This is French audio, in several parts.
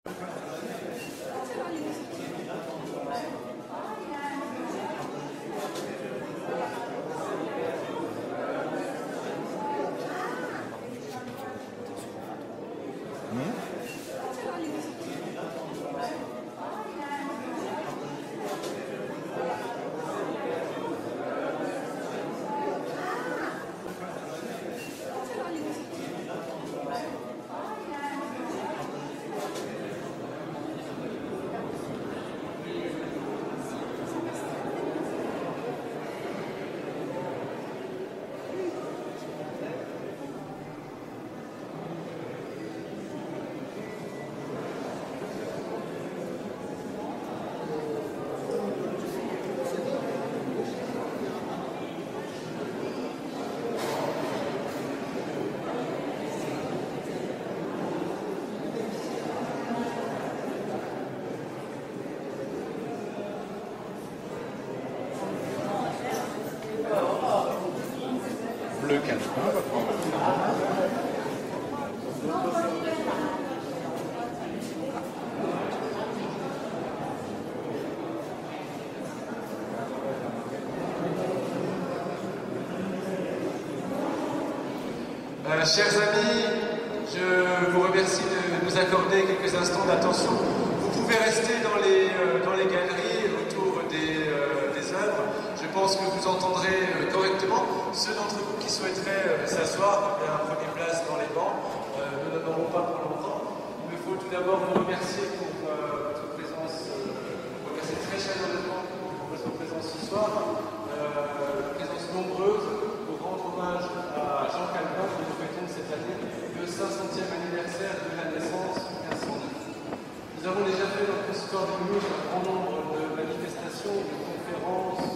Bleu Calvin va prendre. Chers amis, je vous remercie de nous accorder quelques instants d'attention. Vous pouvez rester dans les galeries autour des œuvres. Je pense que vous entendrez correctement. Ceux d'entre vous qui souhaiteraient s'asseoir, prenez place dans les bancs. Nous n'en aurons pas pour longtemps. Il me faut tout d'abord vous remercier pour votre présence, vous remercier très chaleureusement pour votre présence ce soir, présence nombreuse pour rendre hommage à Jean Calvin, que nous fêtons cette année le 500e anniversaire de la naissance du 1509. Nous avons déjà fait dans notre histoire de Mulhouse un grand nombre de manifestations, de conférences,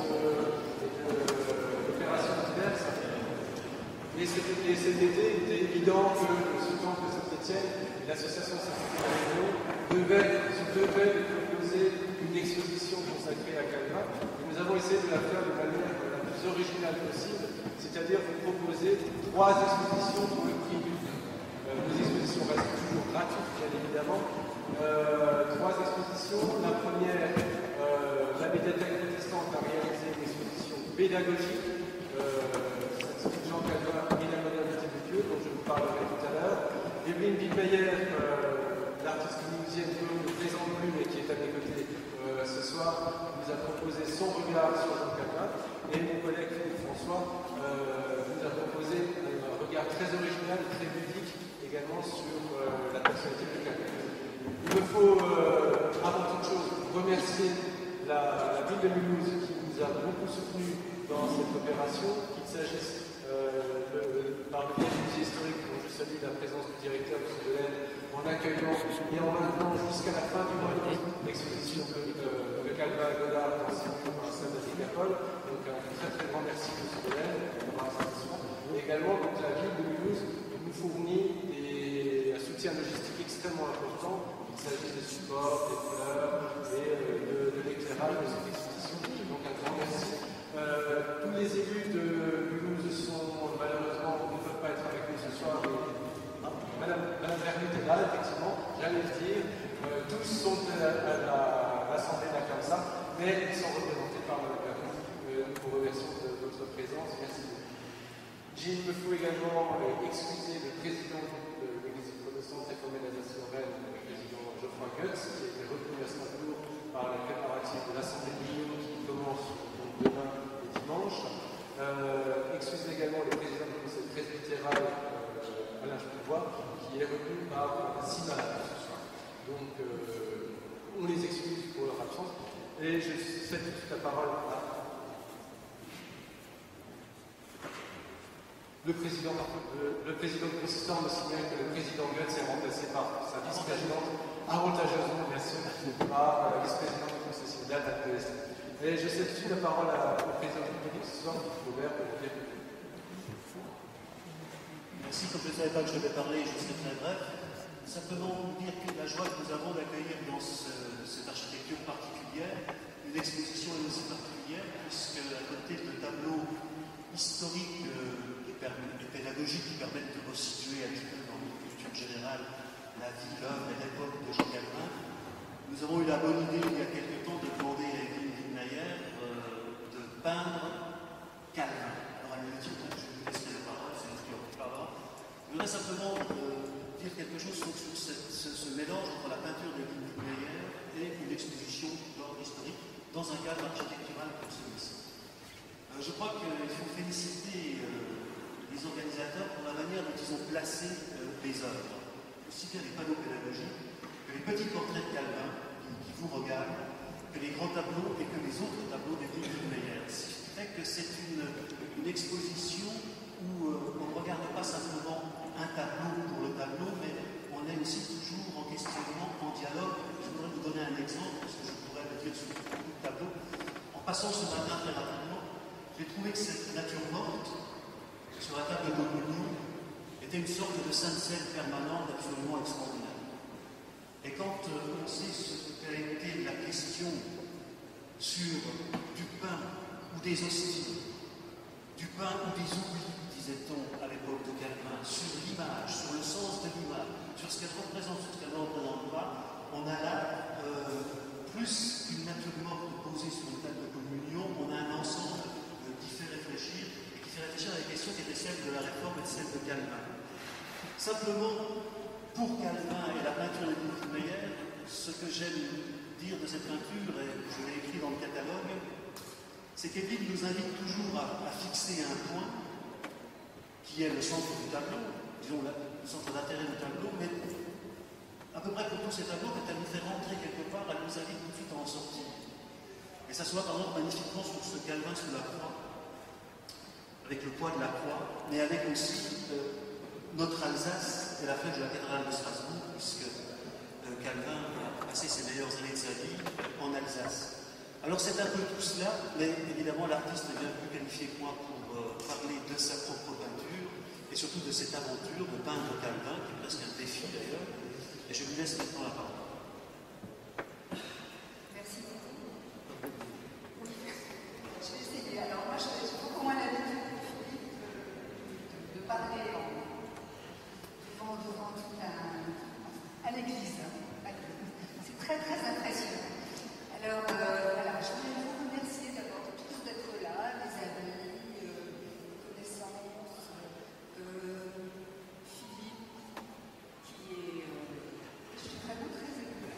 d'opérations diverses. Et cet été, il était évident que ce temple de Saint-Étienne et l'association de Saint-Étienne devaient proposer une exposition consacrée à Calvin. Et nous avons essayé de la faire de manière la plus originale possible, c'est-à-dire vous proposer 3 expositions pour le prix public. Nos expositions restent toujours gratuites, bien évidemment. 3 expositions. La première, la médiathèque protestante a réalisé une exposition pédagogique. Jean Calvin et la modernité de Dieu, dont je vous parlerai tout à l'heure. Evelyne Wildmeyer, l'artiste mulhousienne que nous ne présente plus, mais qui est à mes côtés ce soir, nous a proposé son regard sur Jean Calvin. Et mon collègue Philippe François nous a proposé un regard très original, très ludique, également sur la personnalité de Calvin. Il me faut, avant toute chose, remercier la ville de Mulhouse qui nous a beaucoup soutenus dans cette opération, qu'il s'agisse par le biais du musée historique, dont je salue la présence du directeur M. Delaine, en accueillant et en maintenant jusqu'à la fin du mois d'août l'exposition de Calvin et Godard dans la salle de Nicapole. Donc un très très grand merci M. Delaine pour l'invitation. Et également donc, la ville de Mulhouse nous fournit un soutien logistique extrêmement important. Il s'agit des supports, des fleurs et de l'éclairage de cette exposition. Donc un grand merci. Tous les élus de Mulhouse sont malheureusement ne peuvent pas être avec nous ce soir. Madame Vernet est là, effectivement, j'allais le dire. Tous sont à l'Assemblée de la CAMSA, mais ils sont représentés par Madame Vernet. Nous vous remercions de votre présence. Merci beaucoup. Il me faut également excuser le président de l'Église protestante réformée d'Alsace-Lorraine, le président Geoffroy Goetz, qui a été retenu à Strasbourg par les préparatifs de l'Assemblée de Lyon qui commence demain et dimanche. Excuse également le président du conseil presbytéral, Alain Pouvois, qui est retenu par 6 malades ce soir. Donc, on les excuse pour leur absence. Et je cède tout de suite la parole à le président du consistoire me signale que le président Goetz est remplacé par sa vice-présidente avantageusement, merci, par la vice-présidente du conseil synodal d'APS. Et je cède tout de suite la parole au président du public ce soir, Robert, pour vous dire. Merci, comme je ne savais pas que je devais parler, je serai très bref. Simplement vous dire que la joie que nous avons d'accueillir dans cette architecture particulière, une exposition aussi particulière, puisque à côté de tableaux historiques et pédagogiques qui permettent de resituer un petit peu dans notre culture générale la vie, l'œuvre et l'époque de Jean Calvin, exposition d'ordre historique dans un cadre architectural comme celui-ci. Je crois qu'il faut féliciter les organisateurs pour la manière dont ils ont placé les œuvres, aussi bien les panneaux pédagogiques que les petits portraits de Calvin qui vous regardent, que les grands tableaux et que les autres tableaux des Wilfrid Meyer. Ce qui fait que c'est une exposition où on ne regarde pas simplement un tableau pour le tableau, mais on est aussi toujours en questionnement, en dialogue. Je voudrais vous donner un exemple, parce que je pourrais le dire sur beaucoup de tableaux. En passant ce matin très rapidement, j'ai trouvé que cette nature morte, sur la table de communion, était une sorte de sainte scène permanente absolument extraordinaire. Et quand on sait ce qu'a été la question sur du pain ou des hosties, du pain ou des oublis, disait-on à l'époque de Calvin, sur l'image, sur le sens de l'image, sur ce qu'elle représente, sur ce qu'elle ne représente pas, on a là plus qu'une nature morte posée sur une table de communion, on a un ensemble qui fait réfléchir, et qui fait réfléchir à la question qui était celle de la réforme et celle de Calvin. Simplement, pour Calvin et la peinture de Wilfrid Meyer, ce que j'aime dire de cette peinture, et je l'ai écrit dans le catalogue, c'est qu'Edith nous invite toujours à fixer un point qui est le centre du tableau, disons le centre d'intérêt du tableau, mais à peu près pour tous ces tableaux, quand elle nous fait rentrer quelque part, elle nous invite tout de suite à en sortir. Et ça se voit par exemple magnifiquement sur ce Calvin sous la croix, avec le poids de la croix, mais avec aussi notre Alsace et la fête de la cathédrale de Strasbourg, puisque Calvin a passé ses meilleures années de sa vie en Alsace. Alors c'est un peu tout cela, mais évidemment l'artiste est bien plus qualifié que moi pour parler de sa propre peinture, et surtout de cette aventure de peindre Calvin, qui est presque un défi d'ailleurs, et je lui laisse maintenant la parole. Merci beaucoup. Je vais essayer. Alors moi, j'ai beaucoup moins l'habitude de parler devant toute à l'église. C'est très très impressionnant. Alors voilà, je voulais vous remercier d'abord tous d'être là, les amis, connaissances, Philippe, qui est, je suis vraiment très émue.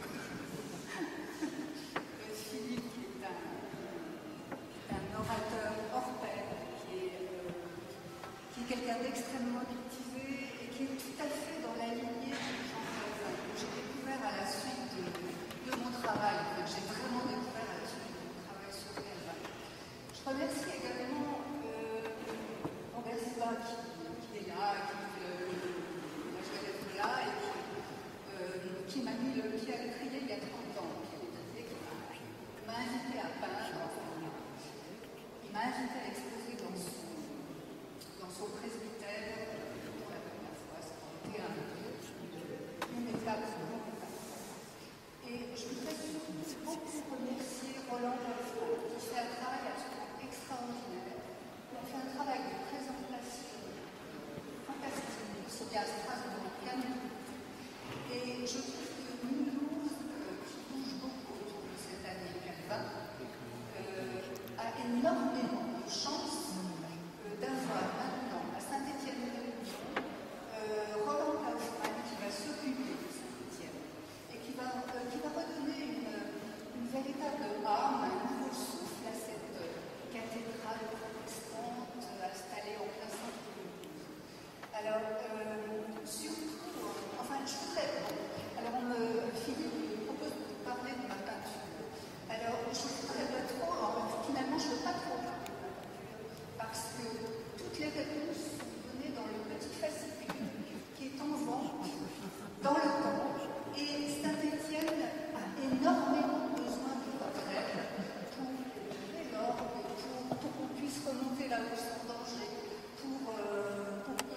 Philippe, qui est un orateur hors pair, qui est quelqu'un d'extrêmement cultivé et qui est tout à fait dans la lignée de Jean Calvin, que j'ai découvert à la suite de mon travail. En fait, j'ai vraiment découvert à la suite de mon travail sur Calvin. Je remercie également Robert Seba qui est là, qui la joie d'être là et qui m'a mis le pied à l'étrier il y a 30 ans, qui m'a invité à peindre. Il m'a invité à exposer dans son presbytère pour la première fois. C'était une étape vraiment importante. Et je voudrais surtout beaucoup remercier Roland Wolfram, qui fait un travail absolument extraordinaire. Il a fait un travail de présentation fantastique, aussi bien à Strasbourg qu'à Mulhouse. Et je trouve que Mulhouse, qui bouge beaucoup autour de cette année Calvin, a énormément de chance d'avoir maintenant à Saint-Étienne-de-Réunion Roland Wolfram qui va s'occuper de Saint-Étienne et qui va redonner une véritable âme, un nouveau souffle à cette cathédrale protestante installée en plein centre de Mulhouse. Alors, surtout, enfin, je voudrais. Alors, Philippe me propose de parler de ma peinture. Alors, je voudrais pas trop, finalement, je ne veux pas trop parler de ma peinture, parce que toutes les réponses sont données dans le petit fascicule qui est en vente dans le temps. Et Saint-Étienne a énormément besoin de votre aide pour les l'orgue, pour qu'on puisse remonter là-haut sans danger, pour que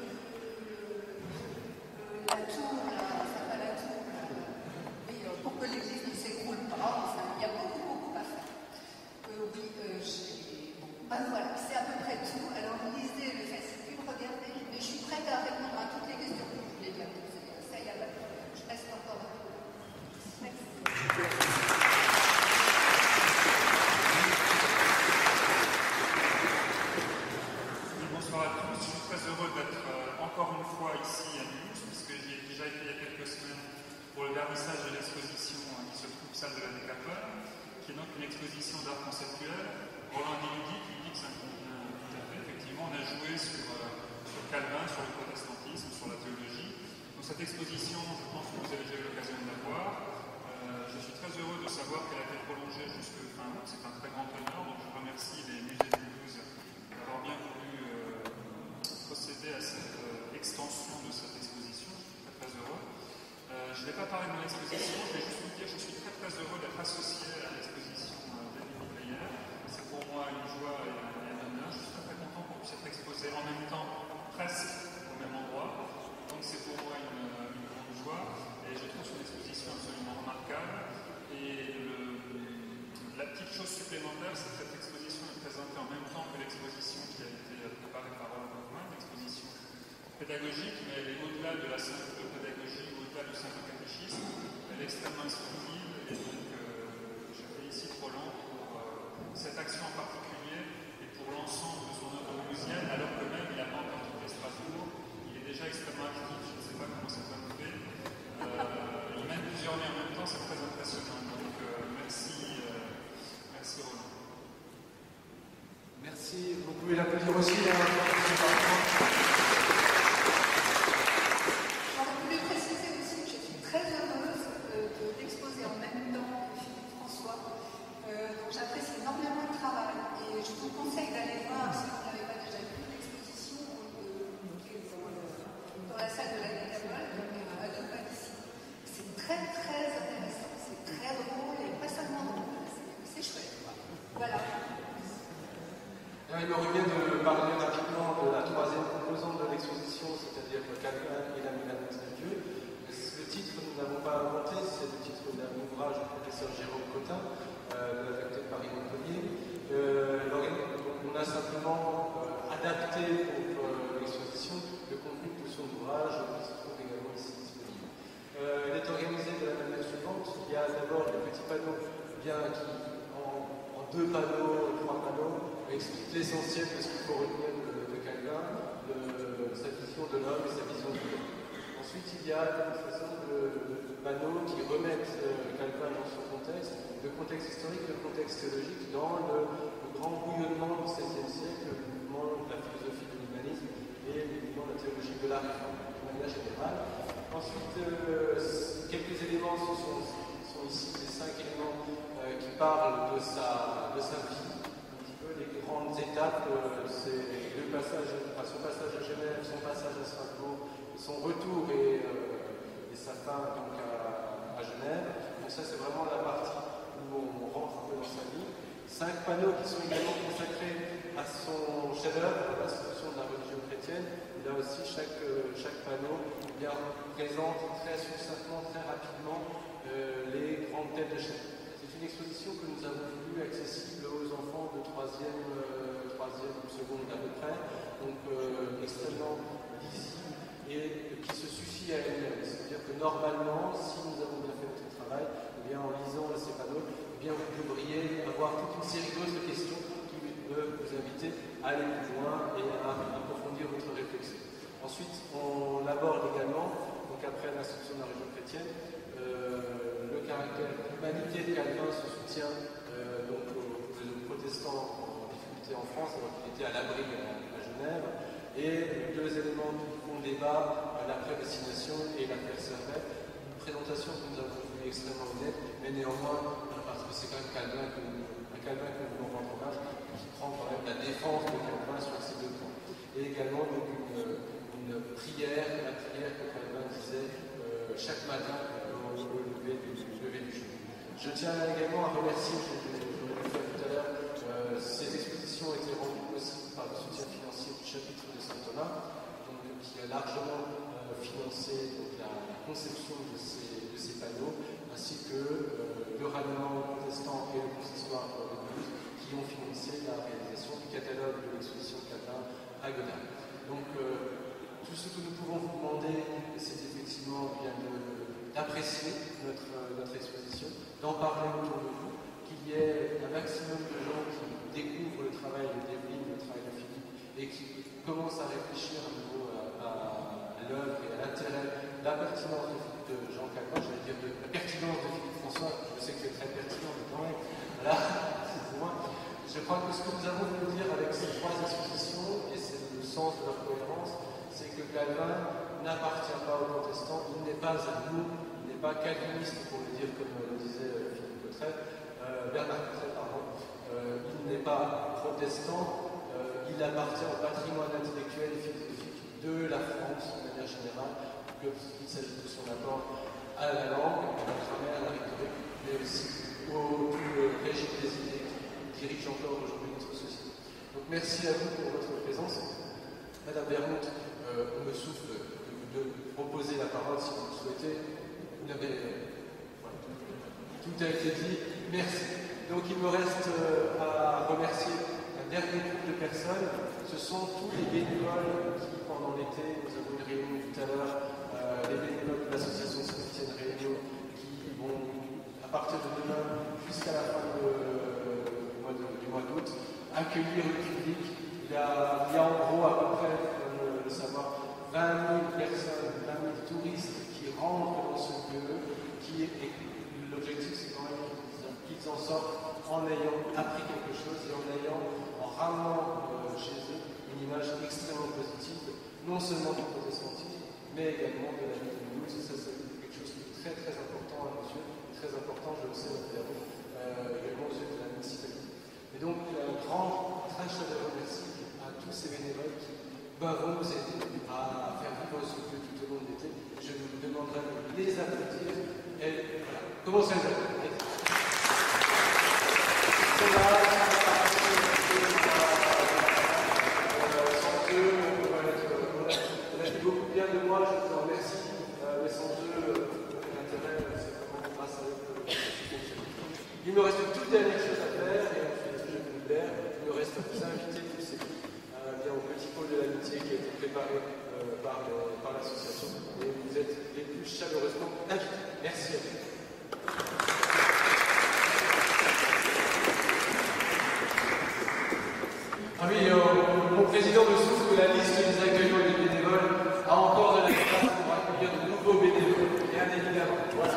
la tour, enfin pas la tour, mais pour que l'église ne s'écroule pas. Enfin, il y a beaucoup à faire. Ben voilà, c'est à peu près tout. Alors lisez le fascicule, regardez, mais je suis prête à répondre à toutes les questions que vous voulez bien poser. Ça y a pas de problème. Je reste encore un peu. Merci. Bonsoir à tous, je suis très heureux d'être encore une fois ici à Mulhouse, puisque j'y ai déjà été il y a quelques semaines pour le vernissage de l'exposition qui se trouve salle de la Décathlon. qui est donc une exposition d'art conceptuel. Roland Diludi qui dit que ça me convient tout à fait. Effectivement, on a joué sur Calvin, sur le protestantisme, sur la théologie. Donc cette exposition, je pense que vous avez déjà eu l'occasion de la voir. Je suis très heureux de savoir qu'elle a été prolongée jusqu'à fin août. C'est un très grand honneur. Donc je remercie les musées de Toulouse d'avoir bien voulu procéder à cette extension de cette exposition. Je suis très, très heureux. Je ne vais pas parler de mon exposition, je vais juste vous dire que je suis très très heureux d'être associé à l'exposition d'Émilie Breyer. C'est pour moi une joie et un honneur. Je suis très très content qu'on puisse être exposé en même temps, presque au même endroit. Donc c'est pour moi une grande joie. Et je trouve cette exposition absolument remarquable. Et la petite chose supplémentaire, c'est que cette exposition est présentée en même temps que l'exposition qui a été préparée par Roland Kaufmann, l'exposition pédagogique, mais elle est au-delà de la simple pédagogie, au-delà du simple catéchisme. Elle est extrêmement instructive et donc je félicite Roland pour cette action en particulier et pour l'ensemble de son œuvre toulousienne, alors que même il n'a pas encore quitté Strasbourg. Il est déjà extrêmement actif, je ne sais pas comment ça va nous faire. Il mène plusieurs liens en même temps, c'est très impressionnant. Donc merci Roland. Merci, vous pouvez l'applaudir aussi. D'exposer en même temps Philippe François. Donc j'apprécie énormément le travail et je vous conseille d'aller voir, si vous n'avez pas déjà vu l'exposition, qui est dans la salle de la Métropole, à deux pas d'ici. C'est très très intéressant, c'est très drôle et pas seulement drôle, c'est chouette. Voilà. Il m'aurait bien de parler rapidement de la troisième composante de l'exposition, c'est-à-dire Calvin et la Milanese de Dieu. Le titre, nous n'avons pas inventé, c'est le titre d'un ouvrage du professeur Jérôme Cotin, de la faculté de Paris-Montpellier. On a simplement adapté pour l'exposition le contenu de son ouvrage, qui se trouve également ici disponible. Elle est organisée de la manière suivante. Il y a d'abord le petit panneau qui, en deux panneaux, trois panneaux, explique l'essentiel de ce qu'il faut retenir de Calvin, sa vision de l'homme et sa vision du monde. Ensuite, il y a de toute façon de panneaux qui remettent Calvin dans son contexte, le contexte historique, le contexte théologique, dans le grand bouillonnement du XVIe siècle, le mouvement de la philosophie de l'humanisme et le mouvement de la théologie de l'art de manière générale. Ensuite, quelques éléments sont ici, les 5 éléments qui parlent de sa vie. Les grandes étapes, c'est son passage à Genève, son passage à Strasbourg, son retour et sa fin donc à Genève. Donc ça c'est vraiment la partie où on rentre un peu dans sa vie. 5 panneaux qui sont également consacrés à son chef-d'œuvre, l'institution de la religion chrétienne. Et là aussi chaque panneau présente très succinctement, très rapidement les grandes têtes de chaîne. C'est une exposition que nous avons voulu accessible aux enfants de 3e ou seconde à peu près, donc extrêmement lisible et qui se suffit à elle-même. C'est-à-dire que normalement, si nous avons bien fait notre travail, eh bien, en lisant ces panneaux, eh bien, vous devriez avoir toute une série d'autres questions qui peuvent vous inviter à aller plus loin et à approfondir votre réflexion. Ensuite, on aborde également, donc après l'instruction de la religion chrétienne, le caractère l'humanité de Calvin se soutient donc aux protestants en difficulté en France, alors qu'il était à l'abri à Genève. Et 2 éléments qui font débat, la prédestination et l'affaire Servet. Une présentation que nous avons trouvée extrêmement honnête, mais néanmoins, parce que c'est quand même Calvin que nous voulons rendre hommage, qui prend quand même la défense de Calvin sur ces 2 points. Et également donc, une prière, la prière que Calvin disait chaque matin au lever du jour. Je tiens également à remercier, je l'ai fait tout à l'heure, ces expositions ont été rendues possibles par le soutien financier du chapitre de Saint-Thomas, qui a largement financé donc, la conception de ces panneaux, ainsi que le ralliement protestant et le consistoire de Toulouse, qui ont financé la réalisation du catalogue de l'exposition Calvin à Godin. Donc, tout ce que nous pouvons vous demander, c'est effectivement bien d'apprécier notre exposition, d'en parler autour de vous, qu'il y ait un maximum de gens qui découvrent le travail de Devlin, le travail de Philippe, et qui commencent à réfléchir à nouveau à l'œuvre et à l'intérêt, la pertinence de Jean Calvin, j'allais dire la pertinence de Philippe François, je sais que c'est très pertinent, mais quand même, Je crois que ce que nous avons voulu dire avec ces trois expositions, et c'est le sens de leur cohérence, c'est que Calvin n'appartient pas aux protestants, il n'est pas à nous, il n'est pas calviniste, pour le dire comme le disait Philippe Cotret, Bernard Cotret, pardon. Il n'est pas protestant, il appartient au patrimoine intellectuel et philosophique de la France, de manière générale, qu'il s'agit de son apport à la langue, à la grammaire, à la rhétorique, mais aussi au régime des idées qui dirige encore aujourd'hui notre société. Donc merci à vous pour votre présence. Madame Vermont, on me souffle de proposer la parole si vous le souhaitez. Vous n'avez... Voilà. Tout a été dit. Merci. Donc il me reste à remercier un dernier groupe de personnes. Ce sont tous les bénévoles qui, pendant l'été, nous avons une réunion tout à l'heure, les bénévoles de l'association Saint-Étienne Réunion, qui vont, à partir de demain, jusqu'à la fin du mois d'août, accueillir le public. Il y a en gros à peu près, le savoir, 20 000 personnes, 20 000 touristes qui rentrent dans ce lieu, l'objectif c'est quand même qu'ils en sortent en ayant appris quelque chose et en ramenant chez eux une image extrêmement positive, non seulement du protestantisme, mais également de la vie de Mulhouse. Ça c'est quelque chose qui est très très important à nos yeux, très important, je le sais, également aux yeux de la municipalité. Et donc un grand, très chaleureux merci à tous ces bénévoles qui vont nous aider à faire vivre ce lieu tout au long de l'été. Je vous demanderai de les applaudir. Et voilà, commencez à les applaudir. Sans eux, on a dit beaucoup bien de moi, je vous en remercie. Mais sans eux, l'intérêt, c'est vraiment grâce à eux que ça fonctionne. Il me reste une toute dernière chose à faire, et ensuite je vous libère. Il me reste à vous inviter tous et toutes au petit pôle de l'amitié qui a été préparé par l'association. Et vous êtes les plus chaleureusement invités. Merci à vous. Ah oui, mon président me souffle que la liste des accueillants et des bénévoles a encore de la place pour accueillir de nouveaux bénévoles, bien évidemment. Voilà.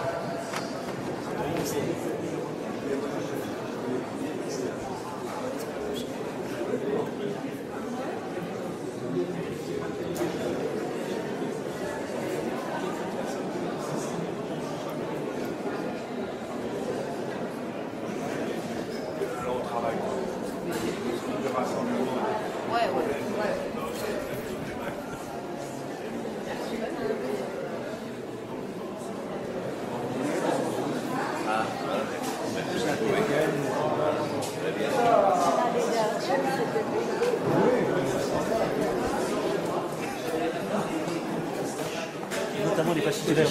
Notamment les facilitaires.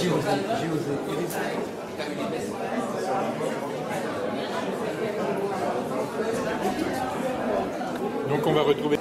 Donc on va retrouver